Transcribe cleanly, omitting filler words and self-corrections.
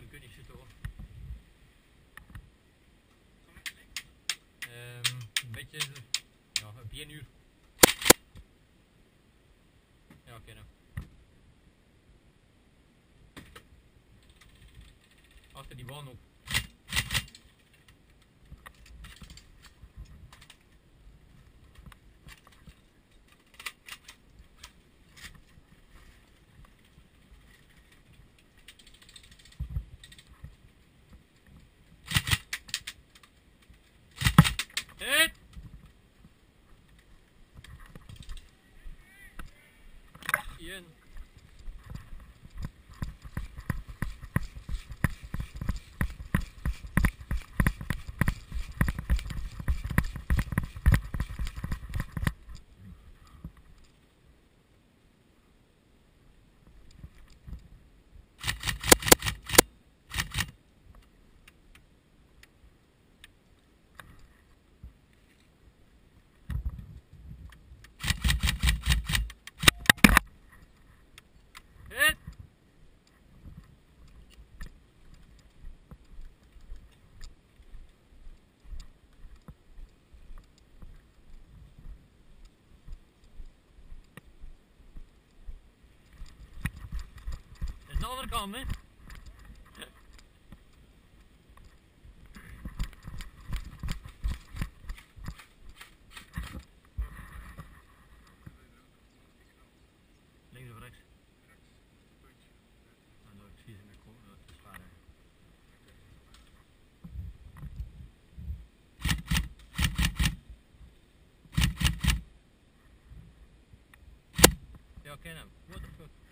kunt niet zitten hoor. Een beetje, ja, een uur. Ja, oké nou. Achter die baan op. Hit! Ian. Hit! Dat is de andere kant, hè? Links of rechts? Dan doe ik precies in de kop, dat is zwaar. Ja, ken hem. What the fuck?